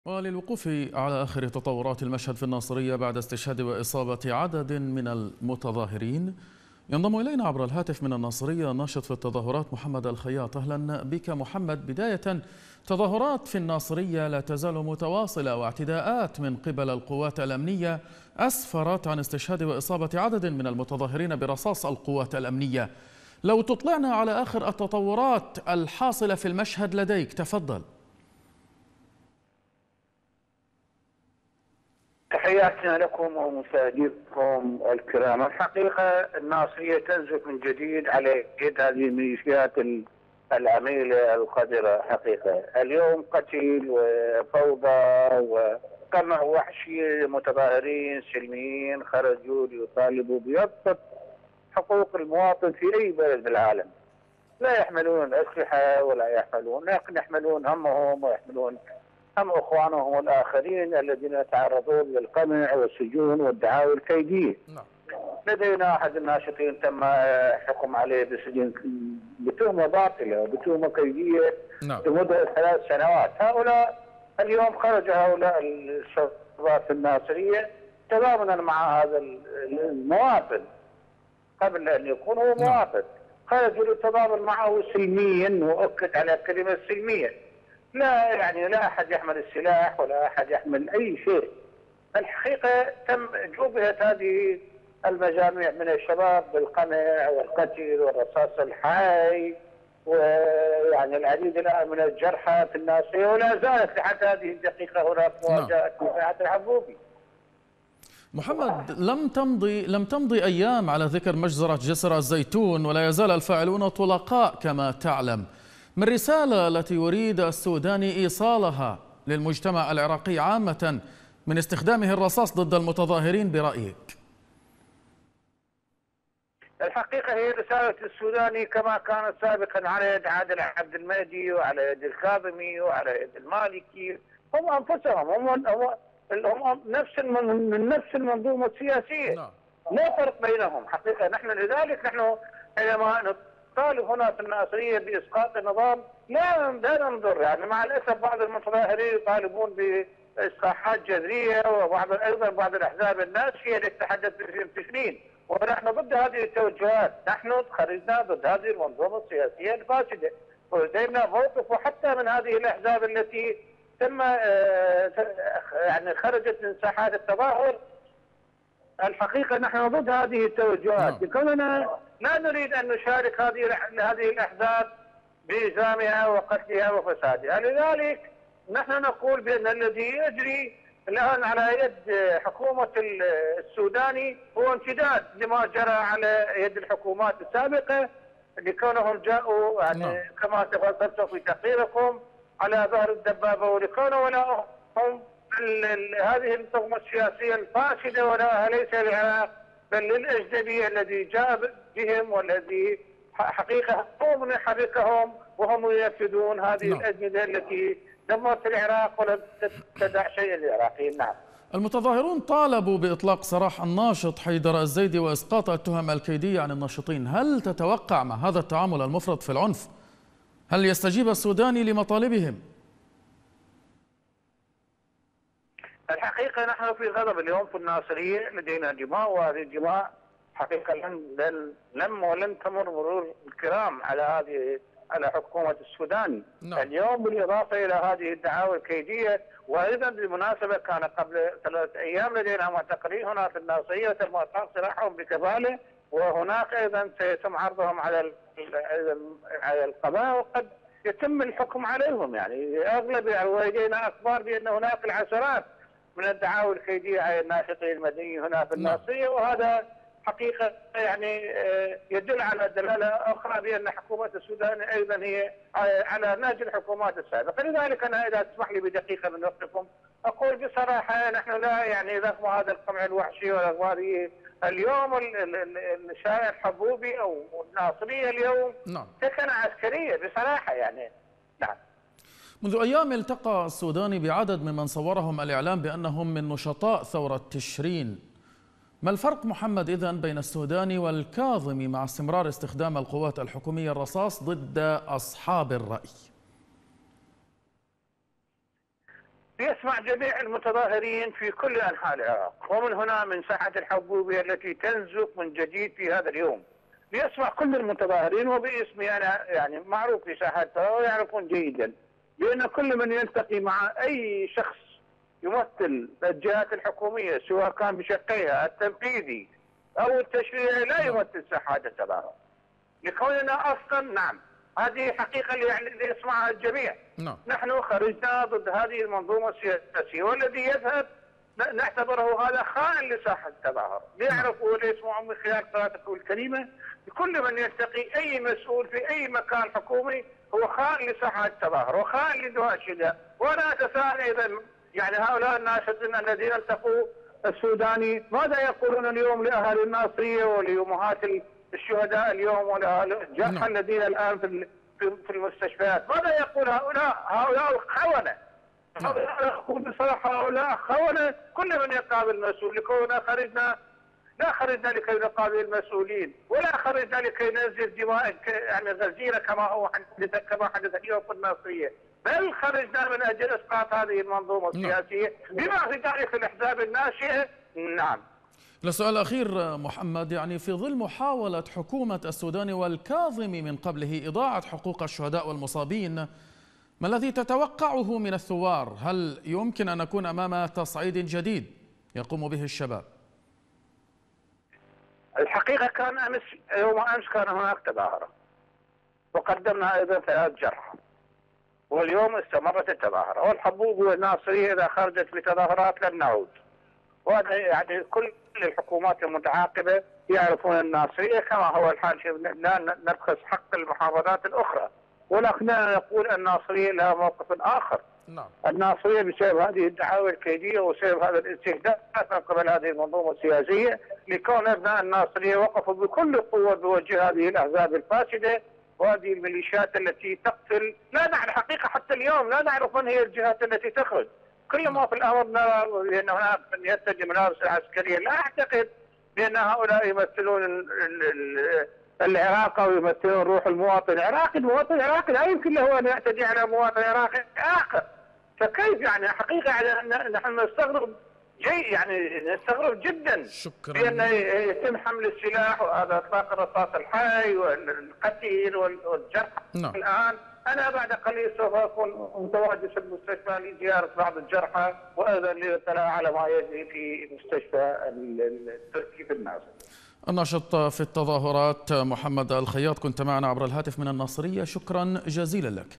وللوقوف على آخر تطورات المشهد في الناصرية بعد استشهاد وإصابة عدد من المتظاهرين، ينضم إلينا عبر الهاتف من الناصرية ناشط في التظاهرات محمد الخياط. أهلا بك محمد. بداية، تظاهرات في الناصرية لا تزال متواصلة، واعتداءات من قبل القوات الأمنية أسفرت عن استشهاد وإصابة عدد من المتظاهرين برصاص القوات الأمنية. لو تطلعنا على آخر التطورات الحاصلة في المشهد لديك، تفضل. تحياتنا لكم ومشاهديكم الكرام. الحقيقة الناصرية تنزف من جديد على يد هذه الميليشيات العميلة القذرة. حقيقة اليوم قتل وفوضى وقمع وحشي لمتظاهرين سلميين خرجوا ليطالبوا بأبسط حقوق المواطن في أي بلد بالعالم. لا يحملون أسلحة ولا يحملون همهم ويحملون هم اخوانهم الاخرين الذين يتعرضون للقمع والسجون والدعاوى الكيديه. لدينا احد الناشطين تم حكم عليه بالسجن بتهمه باطله وبتهمه كيديه لمده 3 سنوات. هؤلاء اليوم خرج هؤلاء الشباب في الناصريه تضامنا مع هذا المواطن قبل ان يكون هو مواطن، خرجوا للتضامن معه سلميا، واكد على الكلمه السلميه. لا احد يحمل السلاح ولا احد يحمل اي شيء. الحقيقه تم جوبهت هذه المجاميع من الشباب بالقمع والقتل والرصاص الحي، ويعني العديد الان من الجرحى في الناصريه، ولا زالت لحد هذه الدقيقه هناك مواجهات في ساحه الحبوبي. محمد، لم تمضي ايام على ذكر مجزرة جسر الزيتون، ولا يزال الفاعلون طلقاء كما تعلم. ما الرسالة التي يريد السوداني إيصالها للمجتمع العراقي عامة من استخدامه الرصاص ضد المتظاهرين برأيك؟ الحقيقة هي رسالة السوداني كما كانت سابقا على يد عادل عبد المهدي وعلى يد الكاظمي وعلى يد المالكي. هم أنفسهم هم من نفس المنظومة السياسية. لا فرق بينهم. حقيقة نحن عندما نطالب هنا في الناصرية بإسقاط النظام لا ننظر، يعني مع الأسف بعض المتظاهرين يطالبون بإصلاحات جذرية، وبعض أيضا بعض الأحزاب الناشئة التي تتحدث باسم تشرين، ونحن ضد هذه التوجهات. نحن خرجنا ضد هذه المنظومة السياسية الفاسدة، ولدينا موقف وحتى من هذه الأحزاب التي تم يعني خرجت من ساحات التظاهر. الحقيقة نحن ضد هذه التوجهات لكوننا لا نريد أن نشارك هذه الأحزاب بإزامها وقتلها وفسادها. لذلك نحن نقول بأن الذي يجري الآن على يد حكومة السوداني هو امتداد لما جرى على يد الحكومات السابقة، لكونهم جاءوا يعني كما تفضلتم في تقريركم على ظهر الدبابة، ولكون ولاءهم هذه النظمة السياسية الفاسدة ولاءها ليس للعراق بل للأجنبي الذي جاء بهم، والذي حقيقة هم من يحركهم وهم ينفذون هذه الأجندة التي دمرت العراق ولم تدع شيئا للعراقيين. نعم. المتظاهرون طالبوا بإطلاق سراح الناشط حيدر الزيدي وإسقاط التهم الكيدية عن الناشطين. هل تتوقع مع هذا التعامل المفرط في العنف هل يستجيب السوداني لمطالبهم؟ الحقيقة نحن في غضب اليوم في الناصرية، لدينا دماء، وهذه الدماء حقيقة لن تمر مرور الكرام على حكومة السودان. اليوم بالإضافة إلى هذه الدعاوى الكيدية، وأيضا بالمناسبة كان قبل 3 أيام لدينا معتقلين هنا في الناصرية تم إطلاق سراحهم بكفالة، وهناك أيضا سيتم عرضهم على القضاء وقد يتم الحكم عليهم. يعني أغلب ولدينا أخبار بأن هناك العشرات من الدعاوى الكيدية على الناشطين المدنيين هنا في الناصرية، وهذا حقيقة يعني يدل على دلالة أخرى بأن حكومة السودان أيضا هي على نهج الحكومات السابقة. لذلك أنا إذا تسمح لي بدقيقة من وقتكم أقول بصراحة نحن لا يعني رغم هذا القمع الوحشي ورغم هذه اليوم الشارع الحبوبي أو الناصرية اليوم سكنة عسكرية بصراحة يعني. نعم. منذ أيام التقى السوداني بعدد ممن صورهم الإعلام بأنهم من نشطاء ثورة تشرين. ما الفرق محمد إذن بين السوداني والكاظمي مع استمرار استخدام القوات الحكومية الرصاص ضد أصحاب الرأي؟ ليسمع جميع المتظاهرين في كل أنحاء العراق، ومن هنا من ساحة الحبوبية التي تنزف من جديد في هذا اليوم، ليسمع كل المتظاهرين، وباسمي أنا يعني معروف في ساحتها ويعرفون جيدا بأن كل من يلتقي مع أي شخص يمثل الجهات الحكومية سواء كان بشقيها التنفيذي أو التشريعي لا يمثل ساحات التظاهر، لكوننا أصلا نعم هذه حقيقة اللي يسمعها الجميع. نعم. نحن خرجنا ضد هذه المنظومة السياسية، والذي يذهب نعتبره هذا خائن لساحة التظاهر، ليعرفوا وليسمعوا من خلال قراءته الكريمة لكل من يلتقي أي مسؤول في أي مكان حكومي هو خائن لساحة التظاهر وخائن لدواء الشدة. وأنا أتساءل أيضا يعني هؤلاء الناشطين الذين التقوا السوداني ماذا يقولون اليوم لأهالي الناصرية ولأمهات الشهداء اليوم ولأهالي الجرحى الذين الآن في المستشفيات؟ ماذا يقول هؤلاء خونة؟ أقول بصراحة هؤلاء خونة. كل من يقابل مسؤول، لكوننا لا خرجنا لكي نقابل المسؤولين، ولا خرجنا لكي ننزل دماء يعني غزيرة كما حدث اليوم في الناصرية، بل خرجنا من أجل إسقاط هذه المنظومة السياسية بما في ذلك الأحزاب الناشئة. نعم. السؤال الأخير محمد، يعني في ظل محاولة حكومة السودان والكاظمي من قبله إضاعة حقوق الشهداء والمصابين، ما الذي تتوقعه من الثوار؟ هل يمكن أن نكون أمام تصعيد جديد يقوم به الشباب؟ الحقيقة كان يوم أمس كان هناك تظاهرة وقدمنا أيضا 3 جرحى، واليوم استمرت التظاهرة، والحبوب والناصرية إذا خرجت بتظاهرات لن نعود. وهذا يعني كل الحكومات المتعاقبة يعرفون الناصرية كما هو الحال، لا نبخس حق المحافظات الأخرى، ولكننا نقول الناصرية لها موقف آخر. نعم. الناصرية بسبب هذه الدعاوى الكيدية وسبب هذا الاستهداف من قبل هذه المنظومة السياسية، لكون أبناء الناصرية وقفوا بكل قوة بوجه هذه الأحزاب الفاسدة وهذه الميليشيات التي تقتل. لا نعرف حقيقة حتى اليوم لا نعرف من هي الجهات التي تخرج. كل ما في الأمر نرى بأن هناك من يتجه ملابس العسكرية. لا أعتقد بأن هؤلاء يمثلون العراق أو يمثلون روح المواطن العراقي. المواطن العراقي لا يمكن له أن يعتدي على مواطن عراقي آخر. فكيف يعني حقيقة يعني نحن نستغرب نستغرب جدا بأن يتم حمل السلاح وهذا اطلاق الرصاص الحي والقتل والجرح. نعم. الآن أنا بعد قليل سوف أكون متواجد في المستشفى لزيارة بعض الجرحى وأيضا للاطلاع على ما يجري في مستشفى التركي في الناصر. الناشط في التظاهرات محمد الخياط كنت معنا عبر الهاتف من الناصرية، شكرا جزيلا لك.